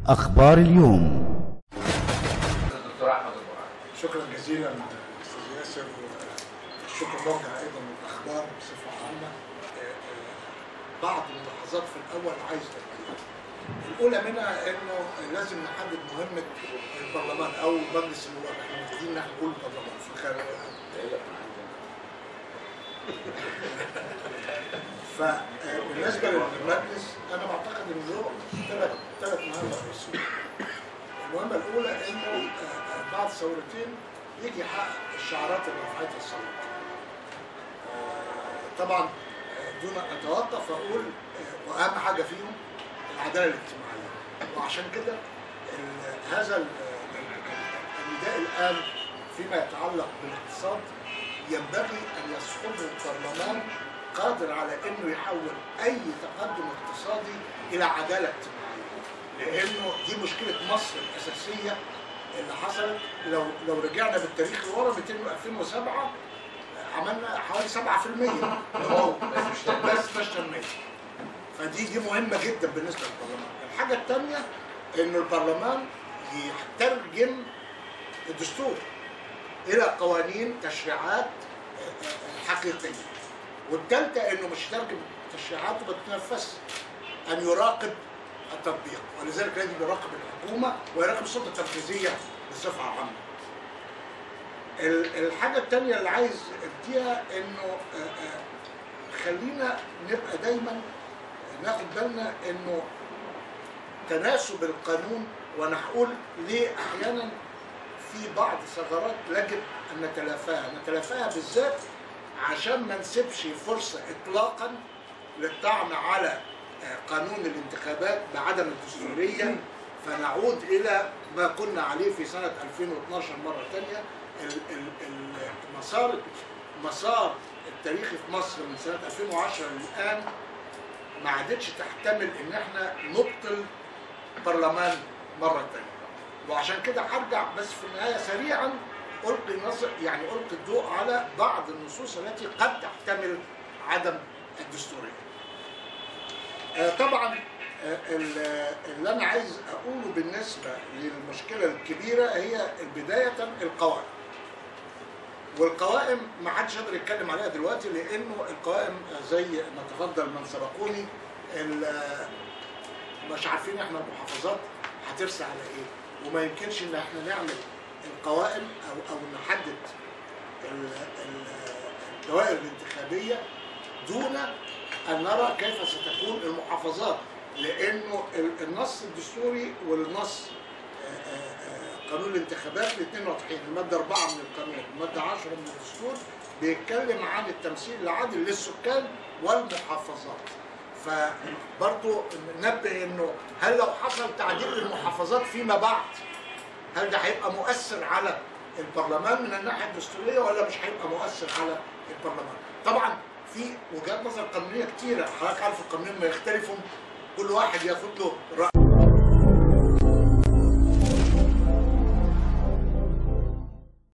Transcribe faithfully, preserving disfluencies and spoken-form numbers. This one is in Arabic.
أخبار اليوم. الدكتور احمد البرعي. شكرا جزيلا استاذ ياسر، والشكر موجه ايضا للاخبار بصفه عامه. بعض الملاحظات في الاول عايز تركيز. الاولى منها انه لازم نحدد مهمه البرلمان او مجلس النواب. احنا محتاجين ان احنا نقول البرلمان في الخارج. فبالنسبه للمجلس انا بعتقد ان له ثلاث ثلاث مهام رئيسيه. المهمه الاولى انه بعد ثورتين يجي يحقق الشعارات اللي رفعتها الثوره. طبعا دون ان اتوقف اقول واهم حاجه فيهم العداله الاجتماعيه، وعشان كده هذا النداء الان فيما يتعلق بالاقتصاد ينبغي ان يصحبه البرلمان قادر على انه يحول اي تقدم اقتصادي الى عداله اجتماعيه، لانه دي مشكله مصر الاساسيه اللي حصلت. لو لو رجعنا بالتاريخ لورا ألفين وسبعة عملنا حوالي سبعة في المية بس مش تنميه. فدي دي مهمه جدا بالنسبه للبرلمان. الحاجه الثانيه انه البرلمان يترجم الدستور الى قوانين تشريعات حقيقيه. والثالثه انه مش يترجم تشريعات وبتنفذ، ان يراقب التطبيق، ولذلك لازم يراقب الحكومه ويراقب السلطه التنفيذيه بصفه عامه. الحاجه الثانيه اللي عايز اديها انه خلينا نبقى دايما ناخد بالنا انه تناسب القانون، وانا هقول ليه احيانا في بعض ثغرات يجب ان نتلافاها، نتلافاها بالذات عشان ما نسيبش فرصه اطلاقا للطعن على قانون الانتخابات بعدم الدستوريه، فنعود الى ما كنا عليه في سنه ألفين واثناشر مره ثانيه. المسار مسار التاريخي في مصر من سنه ألفين وعشرة للان ما عادتش تحتمل ان احنا نبطل برلمان مره ثانيه. وعشان كده هرجع بس في النهايه سريعا القي نظر يعني القي الضوء على بعض النصوص التي قد تحتمل عدم الدستوريه. طبعا اللي انا عايز اقوله بالنسبه للمشكله الكبيره هي بدايه القوائم. والقوائم ما حدش يقدر يتكلم عليها دلوقتي، لانه القوائم زي ما تفضل من سبقوني مش عارفين احنا المحافظات هترسى على ايه، وما يمكنش ان احنا نعمل القوائم او او نحدد الدوائر الانتخابيه دون ان نرى كيف ستكون المحافظات، لانه النص الدستوري والنص قانون الانتخابات الاثنين واضحين. الماده أربعة من القانون والماده عشرة من الدستور بيتكلم عن التمثيل العادل للسكان والمحافظات. فبرضه ننبه انه هل لو حصل تعديل للمحافظات فيما بعد هل ده هيبقى مؤثر على البرلمان من الناحيه الدستوريه ولا مش هيبقى مؤثر على البرلمان؟ طبعا في وجهات نظر قانونيه كتيره، حضرتك عارف القانونيين ما يختلفوا كل واحد ياخد له راي.